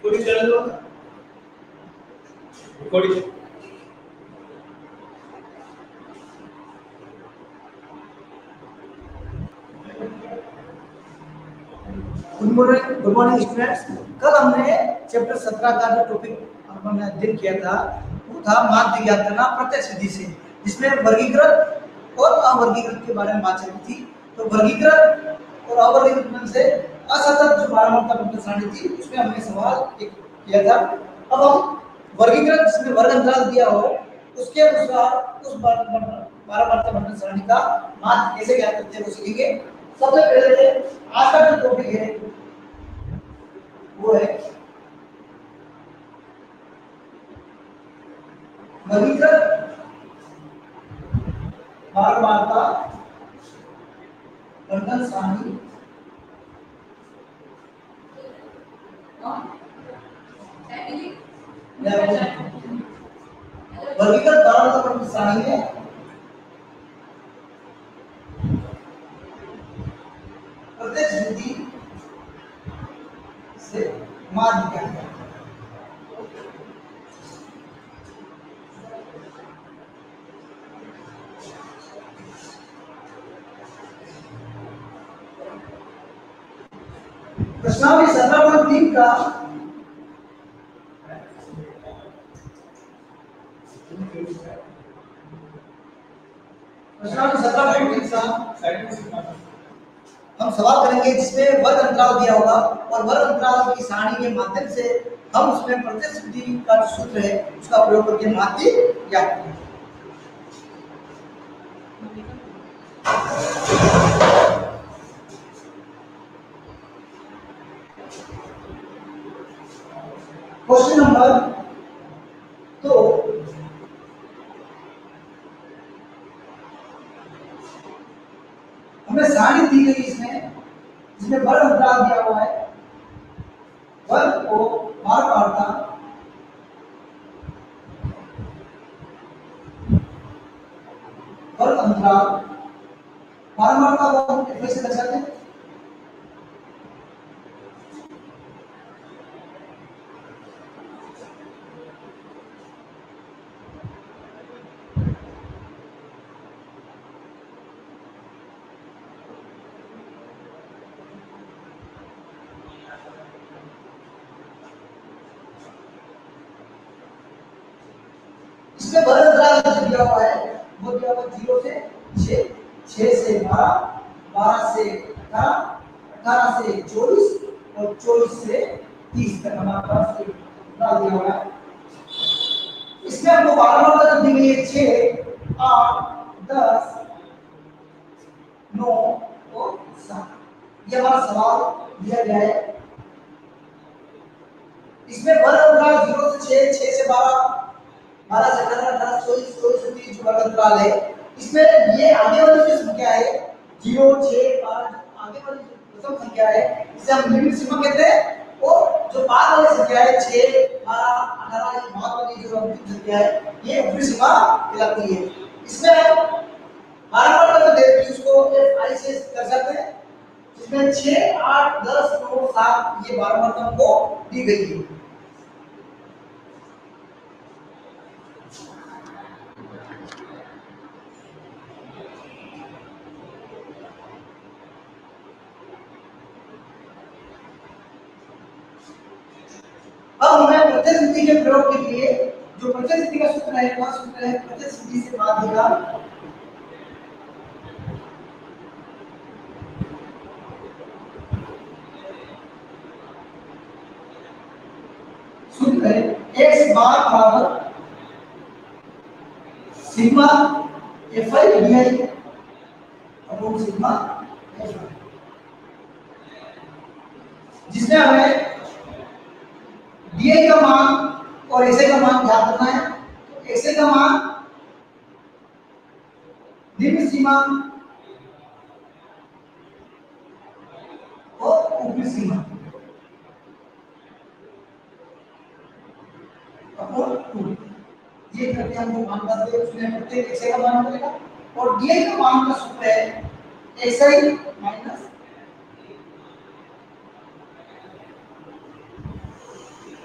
Recording चला लो recording good morning students. कल हमने चैप्टर 17 का जो टॉपिक हमने अध्ययन किया था वो था माध्य ज्ञात करना प्रत्यक्ष विधि से, जिसमें वर्गीकृत और अवर्गीकृत के बारे में बात चली थी। तो वर्गीकृत और अवर्गीकृत से असतत जो बारहमार्ता बंटन सारणी थी उसमें हमने सवाल एक किया था। अब हम वर्गीकृत जिसमें वर्ग अंतराल दिया हो उसके अनुसार उस बारहमार्ता बंटन सारणी का माध्य कैसे ज्ञात करते हैं वो सीखेंगे। सबसे पहले आज का जो टॉपिक है वो है वर्गीकृत बारहमार्ता बंटन सारणी वर्गीकृत बारहमार्ता बंटन सारणी में प्रत्यक्ष विधि से माध्य क्या है। प्रश्नावली 17.3 का प्रश्नावली 17.3 का हम सवाल करेंगे जिसमें वर्ग अंतराल दिया होगा और वर्ग अंतराल की सारणी के माध्यम से हम उसमें प्रत्यक्ष विधि का जो सूत्र है उसका प्रयोग करके माध्य ज्ञात करेंगे। क्वेश्चन नंबर 2, हमें सारणी दी गई इसमें वर्ग अंतराल दिया हुआ है। वर्ग को बारहमार्ता वर्ग अंतराल बारहमार्ता को हम कैसे दर्शाते हैं? इसमें वर्ग अंतराल जो दिया हुआ है वो दिया हुआ 0 से 6, 6 से 12, 12 से 18, 18 से 24 और 24 से 30 तक हमारे पास अंतराल दिया हुआ है। इसमें हमको बारहमार्ता दी गई है 6, 8, 10, 9 और 7। ये हमारा सवाल दिया गया है। इसमें वर्ग अंतराल 0 से 6, 6 से 12, 12 से 18, 18 से 24, 24 से 30 जो वर्ग अंतराल है इसमें ये आगे वाली जो संख्या है 0, 6, 12 आगे वाली जो प्रथम संख्या है इसे हम लिमिट सीमा कहते हैं। और जो बाद वाली संख्या है 6, 12, 18 ये बाद वाली जो अंतिम संख्या है ये ऊपरी सीमा कहलाती है। इसमें बारहमार्ता जो देते हैं उसको fi से दर्शाते हैं, जिसमें 6, 8, 10, 9, 7 ये बारहमार्ता को दी गई है। अब हमें प्रत्यक्ष विधि के प्रयोग के लिए जो प्रत्यक्ष विधि का सूत्र है वह सूत्र है प्रत्यक्ष विधि से माध्य का सूत्र है x बार बराबर sigma fi di upon sigma fi, जिसमें हमें di का मान और ऐसे का मान ज्ञात करना है। तो ऐसे का मान निम्न सीमा और ऊपरी सीमा अपॉन 2 ये करके हम मान करते हैं। उसमें प्रत्येक ऐसे का मान मिलेगा और di का मान का सूत्र है xi माइनस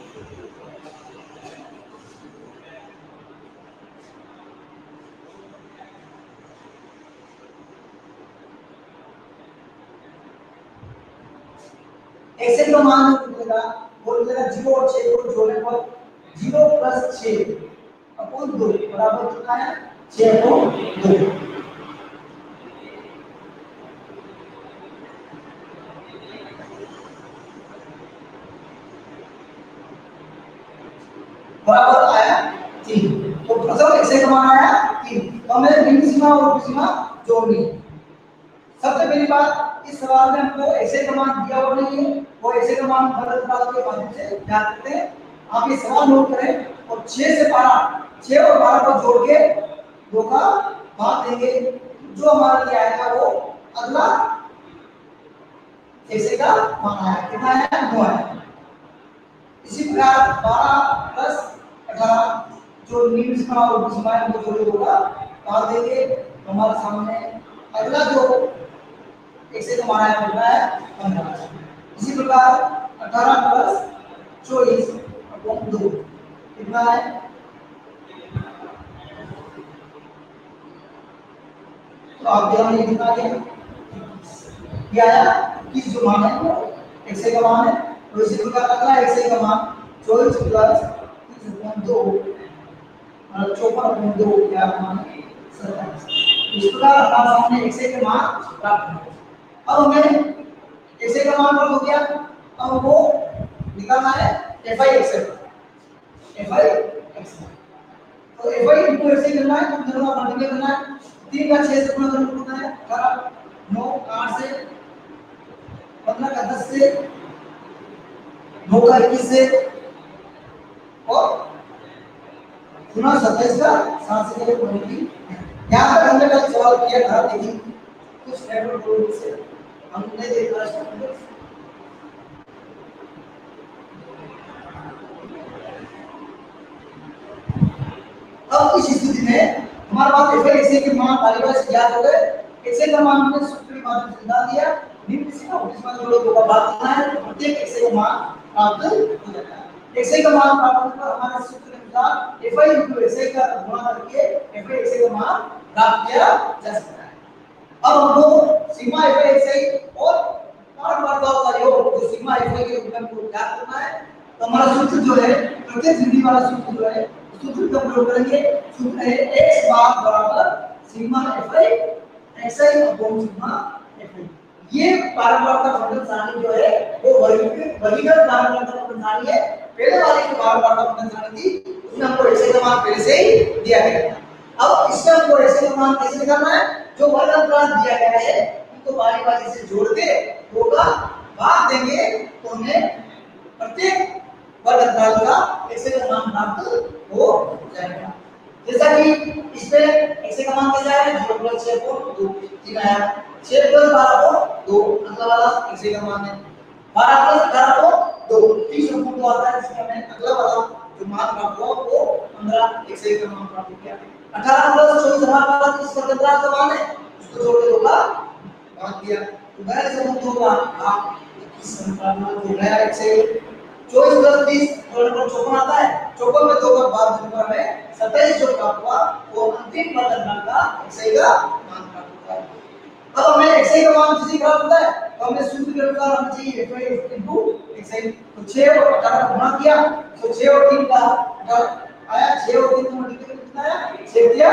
एक्स का मान निकलेगा वो निकलेगा 0 और 6 को जोड़ने पर 0 + 6 अपॉन 2 बराबर कितना है 6/2 बराबर आया 3। तो प्रथम एक्स का मान आया 3। तो हमें निम्न सीमा और ऊपरी सीमा जोड़नी है। सबसे पहली बात इस सवाल में हमको एक्स का मान दिया हुआ नहीं है, वो एक्स का मान फर्क निकाल के माध्यम से ज्ञात करते हैं। आप ये सवाल नोट करें और 6 से 12 6 और 12 को जोड़ के 2 का भाग देंगे, जो हमारा लिए आएगा वो अगला एक्स का मान आया कितना है 9 है। इसी प्रकार 12 + 18 जो निम्न सीमा और ऊपरी सीमा है उनको जोड़ होगा भाग देंगे, तो हमारे सामने अगला जो एक्स का मान आया कितना है 15। इसी प्रकार 18 + 24/2 कितना है तो आप ध्यान ये कितना आया ये आया किस जो मान है वो एक्स का मान है। तो इसी प्रकार अगला एक्स का मान 24 + 30/2 और 54/2 क्या मान है 27। इस प्रकार हमारे सामने एक्स के मान प्राप्त हो। अब हमें एक्स का मान प्राप्त हो गया, अब वो निकालना है fi x तो fi इनको ऐसे करना है तो दोनों का मल्टीप्लाई करना है। 3 का 6 से गुणा करना है 18 9 8 से 15 का 10 से 9 का 21 से और गुना 27 का 7 से करें मल्टीप्लाई। यहाँ पर हमने कल सवाल किया था लेकिन कुछ नेटवर्क प्रॉब्लम से हम नहीं देख पा रहे। अब इस स्थिति में हमारे पास f के मान पहले से ज्ञात हो गए। x का मान हमने सूत्र के माध्यम से निकाल दिया। निम्न सीमा ऊपरी सीमा जोड़ो दो का भाग करना है तो प्रत्येक x का मान प्राप्त हो जाता है। x का मान प्राप्त होने पर हमारे सूत्र के अनुसार fi x का गुणा करके fi x का मान प्राप्त किया जा सकता है। अब हमको सीमा fi x और मान मात्राओं का योग जो सीमा fi के रूप में हमको ज्ञात करना है। तो हमारा सूत्र जो है प्रत्येक बिंदु वाला सूत्र जो है सूत्र का प्रयोग करेंगे। सूत्र है x बार बराबर sigma fi xi upon sigma fi। ये पारगम्यता फंक्शन सारणी जो है वो वर्गीकृत पारगम्यता फंक्शन सारणी है। पहले वाले जो पारगम्यता फंक्शन सारणी थी उसमें हमको x का मान पहले से ही दिया गया था। अब इसमें हमको x का मान कैसे निकालना है, जो वर्ग अंतराल दिया गया है उनको बारी बारी से जोड़ के होगा भाग देंगे तो हमें प्रत्येक वर्ग अंतराल का x का मान प्राप्त हो जाएगा। जैसा कि इसमें x का मान कैसा है 0 + 6/2 ठीक है 6 + 12/2 अगला वाला x का मान है 12 + 18/2 30/2 आता है। इसमें हमें अगला वाला जो मान प्राप्त हुआ वो 15 x का मान प्राप्त हो गया। 18 + 24 हमारे पास इस वर्ग अंतराल का मान है उसको जोड़ के होगा भाग दिया तो गैर संबंध होगा आप इस अंतराल में जो नया x 24 + 30 और 54 आता है। 54 में 2 का भाग देने पर हमें 27 जो प्राप्त हुआ वो अंतिम वर्ग अंतराल का x का मान प्राप्त होता है। अब हमें x का मान किसी प्राप्त होता है तो हमें सूत्र के अनुसार हमें चाहिए fi * xi तो 6 और 18 गुणा किया तो 6 और 3 का 18 आया 6 और 3 का मल्टीप्लाई कितना आया 6 दिया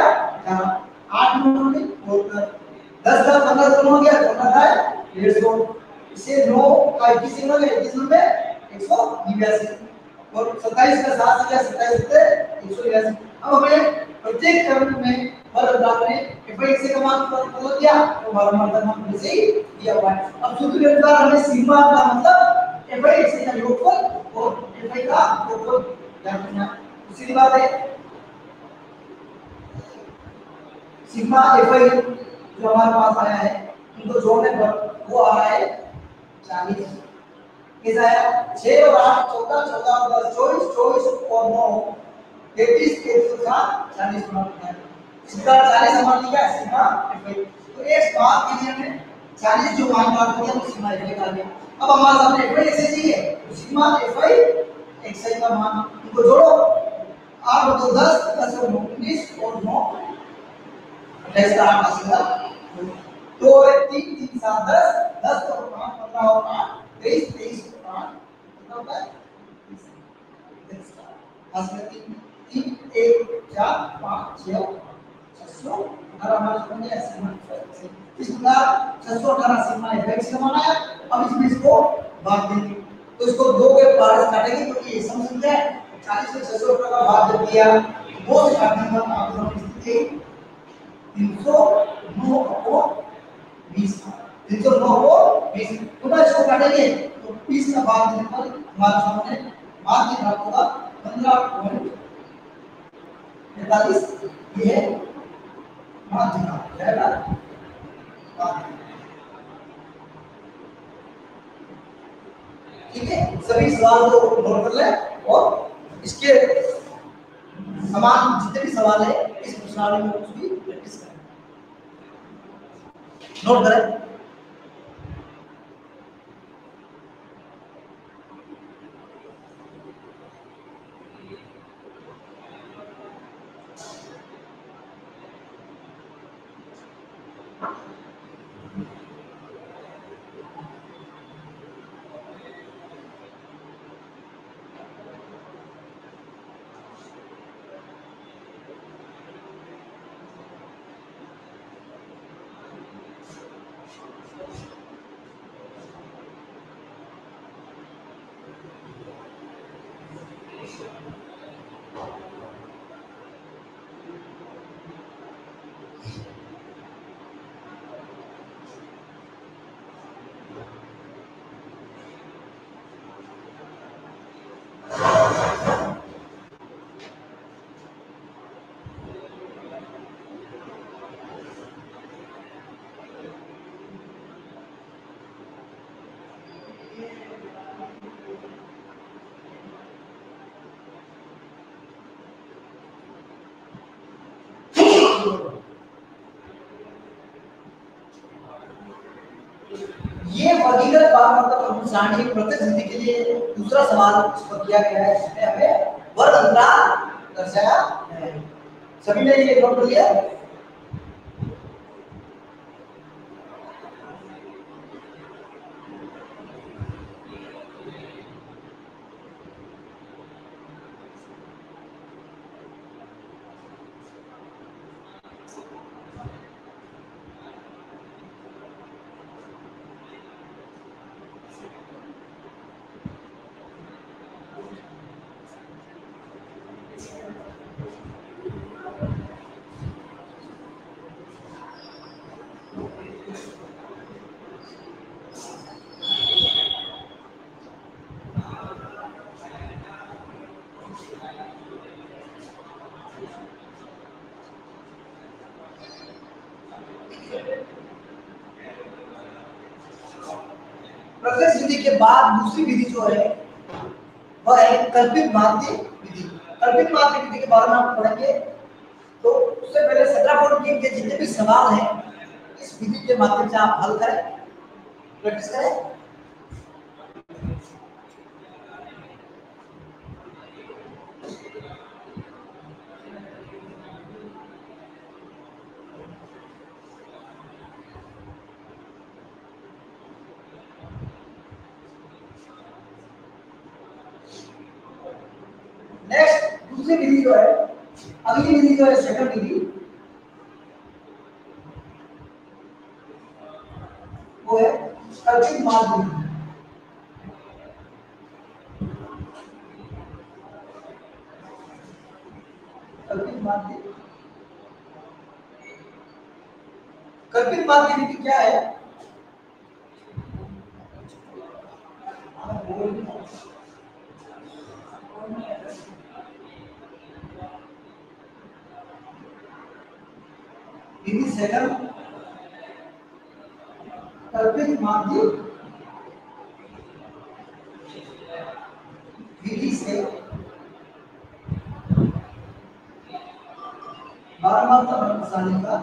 8 में 10 का 15 गुना हो गया 15 है 150 इसे 9 का 21 से गुणा किया 21 में 182 और 27 का 7 से 27 से 182। अब हमें प्रत्येक क्रम में वर्ग अंतराल में fi x का मान पता दिया तो वर्ग अंतराल मान पहले से ही दिया हुआ है। अब सूत्र के अनुसार हमें सिग्मा का मतलब fi x का योगफल और fi का योगफल ज्ञात करना है। सीधी बात है सिग्मा fi जो हमारे पास आया है इनको जोड़ने पर वो आ रहा है 40 कैसा है 6 और 8 14 14 और 10 24 24 और 9 33 33 का 40 बना होता है। इसका 40 हमारा क्या है सिग्मा fi तो एक बात के लिए हमें 40 जो मान प्राप्त हो गया वो सिग्मा fi का आ गया। अब हमारे सामने fi ऐसे चाहिए तो सिग्मा fi xi का मान इनको जोड़ो 8 और 10 10 और 9 19 और 9 28 का 8 आएगा 2 और 3 3 7 10 10 और 5 15 और 8 23 23 कितना होता है 3 1 4 5 6 618 हमारा बन गया सीमा। इस प्रकार 618 सीमा है सीमा है। अब इसमें इसको भाग देंगे तो इसको 2 के पार से काटेंगे क्योंकि ये सम संख्या है। 40 से 618 का भाग जब किया वो से काटने के बाद आपको स्थिति 309 को 20 309 को 20 पुनः इसको काटेंगे तो 20 का भाग देने पर हमारे सामने भाग की भाग होगा 15.45 ये भाग का जाएगा। ठीक है सभी सवाल को नोट कर लें और इसके समान जितने भी सवाल है इस प्रश्नावली में उसकी प्रैक्टिस करें नोट करें। ये वर्गीकृत पारमार्थिक सारणी प्रत्येक स्थिति के लिए दूसरा सवाल इस पर किया गया है जिसमें हमें वर्ग अंतराल दर्शाया है। सभी ने ये नोट कर लिया। प्रत्येक स्थिति के बाद दूसरी विधि जो है वह है कल्पित माध्य विधि। कल्पित माध्य विधि के बारे में आप पढ़ेंगे तो उससे पहले 17.3 के जितने भी सवाल हैं इस विधि के माध्यम से आप हल करें प्रैक्टिस करें। नेक्स्ट दूसरी विधि जो है अगली विधि जो है सेकंड विधि वो है कल्पित माध्य विधि। कल्पित माध्य विधि क्या है? विधि सेकंड कल्पित माध्य विधि से बारमार्था प्रसारण का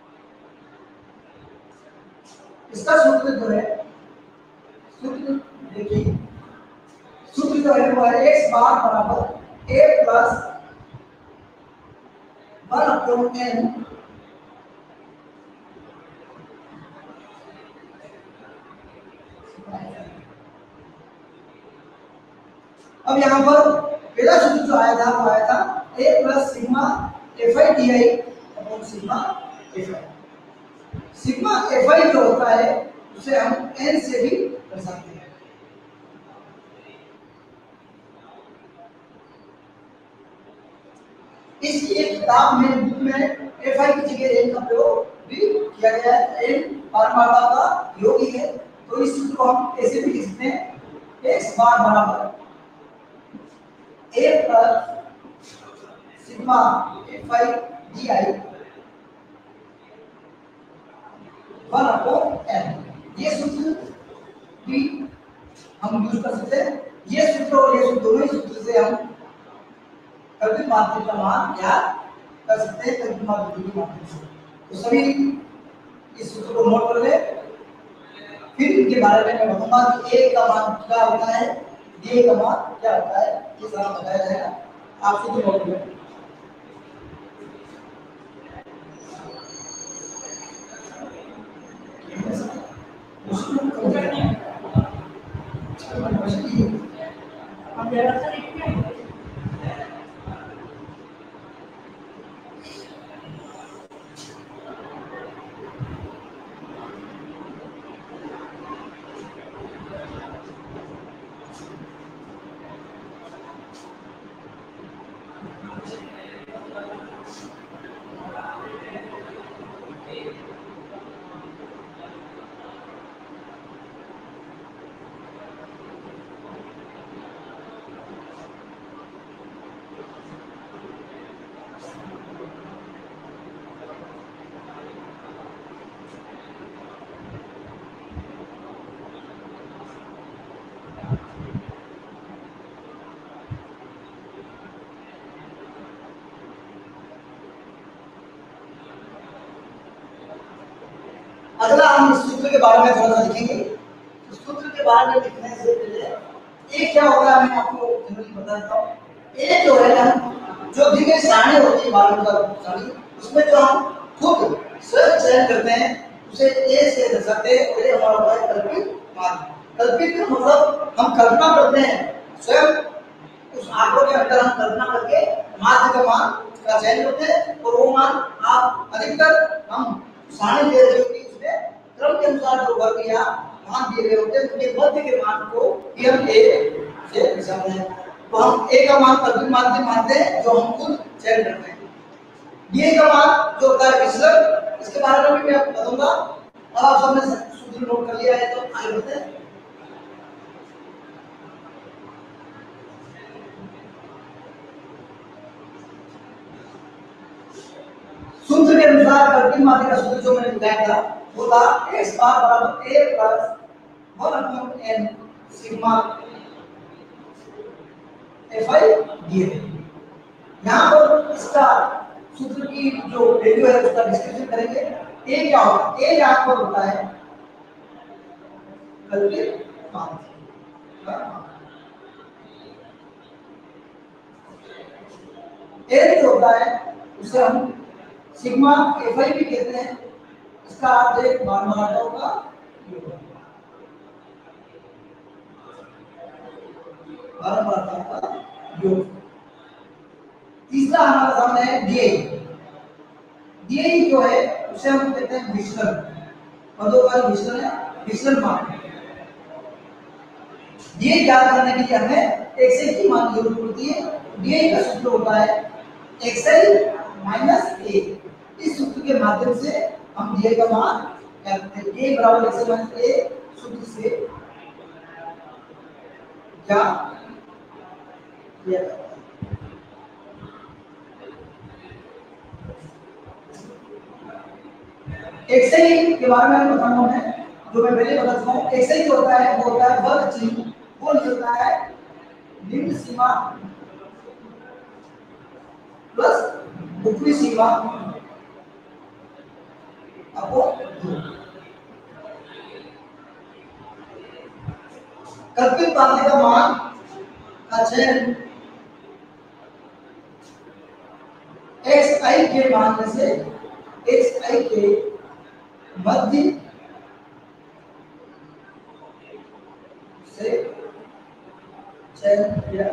इसका सूत्र जो है सूत्र जो है वो है x बार बराबर a प्लस 1/n अब यहाँ पर पहला सूत्र जो आया था वो आया था a plus sigma fi di upon sigma fi। Sigma fi जो होता है उसे हम n से भी दर्शाते हैं। इस एक किताब में बुक में fi की जगह n का प्रयोग भी किया गया है। n पारमाणु का योग ही है, तो इस सूत्र को हम ऐसे भी लिख सकते हैं x बार बराबर a plus sigma fi di 1/n। ये सूत्र भी हम यूज कर सकते हैं। ये सूत्र और ये सूत्र दोनों ही सूत्र से हम कल्पित मात्रा का मान ज्ञात कर सकते हैं कल्पित मात्रा के माध्यम से। तो सभी इस सूत्र को नोट कर ले। फिर इनके बारे में मैं बताऊंगा कि a का मान क्या होता है, d का मान क्या होता है, ये सारा बताया जाएगा। आप सूत्र नोट करें। अगला हम इस सूत्र के बारे में थोड़ा सा लिखेंगे। सूत्र के बारे में लिखने से पहले ए क्या होगा मैं आपको जनरली बता देता हूँ। ए जो है ना, जो दी गई सारणी होती है बारह का सारणी, उसमें जो हम खुद स्वयं चयन करते हैं उसे ए से दर्शाते हैं। और ये हमारा होता है कल्पित माध्य। कल्पित का मतलब हम कल्पना करते हैं, स्वयं उस आंकड़ों के अंदर हम कल्पना करके माध्य का मान का चयन करते हैं। और वो मान आप अधिकतर हम सारणी दे रहे होती क्रम के अनुसार जो वर्ग या मान दिए गए होते हैं उनके मध्य के मान को हम ए से दर्शाते हैं। तो हम ए का मान कल्पित माध्य मानते हैं जो हम खुद चयन करते हैं। डी का मान जो होता है विचलन, इसके बारे में भी मैं आपको बताऊंगा। अब आप सबने सूत्र नोट कर लिया है तो आगे बढ़ते हैं। सूत्र के अनुसार कल्पित माध्य का सूत्र जो मैंने बताया था वो था x बार बराबर a plus 1/n sigma fi दिए। यहाँ पर इसका सूत्र की जो वैल्यू है उसका डिस्क्रिप्शन करेंगे। a क्या होगा, a यहाँ पर होता है कल्पित माध्य। a जो होता है उसे हम सिग्मा fi भी कहते हैं। इसका अर्थ है बारमाटाओं का योग। बारमाटाओं का योग। तीसरा हमारा सामने है डीआई। डीआई जो है उसे हम कहते हैं विचलन। पदों का विचलन है, विचलन मान। डीआई ज्ञात करने के लिए हमें xi की मान की जरूरत पड़ती है। डीआई का सूत्र होता है xi माइनस a। इस सूत्र के माध्यम से हम डीआई का मान क्या करते हैं, a बराबर xi माइनस a सूत्र से क्या किया जाता है। xi के बारे में बताऊंगा मैं, जो मैं पहले बता चुका हूं। xi जो होता है वो होता है वर्ग चिन्ह, वो होता है निम्न सीमा प्लस ऊपरी सीमा अपॉन 2। कल्पित माध्य का मान का चयन xi के मान में से xi के मध्य से चयन किया।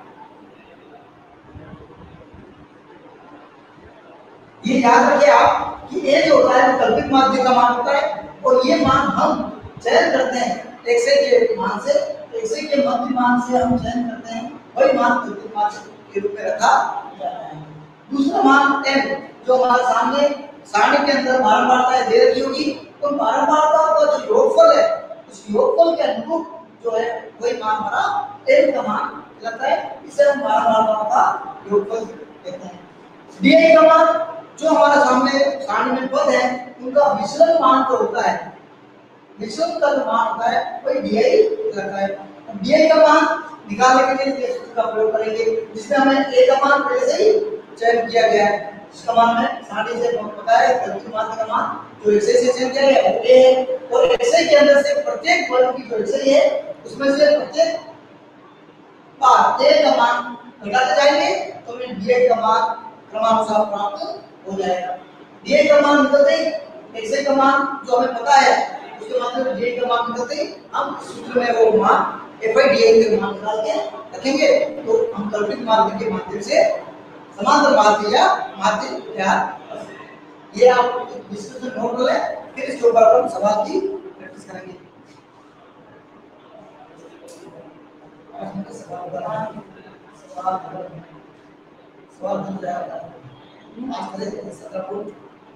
ये याद रखिए आप कि a जो होता है कल्पित माध्य का मान होता है और ये मान हम चयन करते हैं xi के मान से, xi के मध्य मान से हम चयन करते हैं, वही मान कल्पित माध्य के रूप में रखा जाता है। दूसरा मान m जो हमारे सामने सारणी के अंदर बारंबारता दे रखी होगी, उन बारंबारताओं का जो योगफल है उस योगफल के अनुरूप जो है वही मान हमारा m का मान लगता है, इसे हम बारंबारताओं का योगफल कहते हैं। di का मान जो हमारे सामने सारणी में पद है उनका विचलन मान जो होता है, विचलन का जो मान होता है वही di लगता है। di का मान निकालने के लिए सूत्र का प्रयोग करेंगे जिसमें हमें a का मान पहले से ही चयन किया गया है, जिसका मान में सारणी से पता है कल्पित माध्य का मान जो xi से चयन किया गया वो a है और xi के अंदर से प्रत्येक वर्ग की जो xi है उसमें से प्रत्येक बार a का मान निकालते जाएंगे तो हमें di का मान क्रमानुसार प्राप्त हो जाएगा। di का मान निकलते ही xi का मान जो हमें पता है उसके मतलब di का मान निकलते ही हम सूत्र में वो मान fi di के मान निकाल के रखेंगे तो हम कल्पित माध्य के माध्यम से समांतर माध्य या माध्य तैयार कर सकते हैं। ये आप डिस्कशन नोट कर लें, फिर इसके ऊपर हम सवाल की प्रैक्टिस करेंगे। सवाल बन जाएगा आज करें 17 को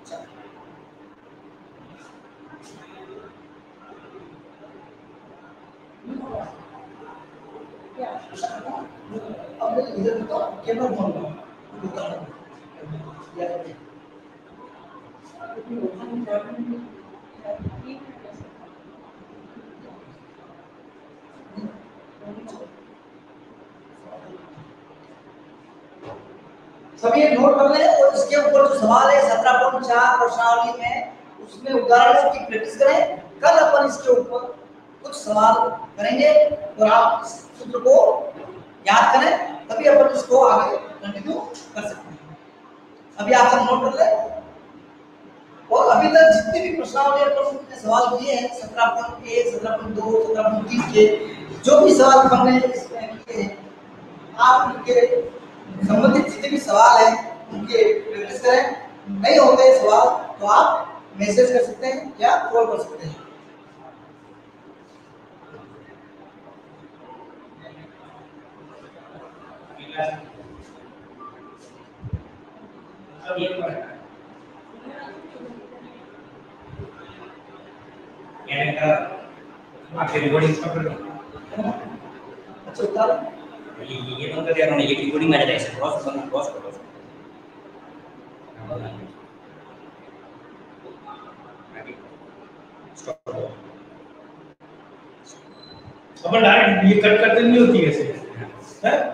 अब इधर तो केवल बोलना सभी नोट कर लें और इसके ऊपर जो सवाल है 17.4 प्रश्नावली में उसमें उदाहरणों की प्रैक्टिस करें। कल अपन इसके ऊपर कुछ सवाल करेंगे और आप इस सूत्र को याद करें तभी अपन इसको आगे कंटिन्यू कर सकते हैं। अभी आप सब नोट कर लें और अभी तक जितने भी प्रश्नावली पर सवाल किए हैं 17.1, 17.2, 17.3 के जो भी सवाल हमने इसमें किए हैं आप उनके संबंधित जितने भी सवाल हैं उनके प्रैक्टिस करें। नहीं होते सवाल तो आप मैसेज कर सकते हैं या कॉल कर सकते हैं। आपके रिकॉर्डिंग स्टॉप कर दो। अच्छा उतार ये बंद कर दिया उन्होंने, ये रिकॉर्डिंग आ जाता है ऐसे क्रॉस करो स्टॉप करो। अपन डायरेक्ट ये कट करते नहीं होती है ऐसे, है?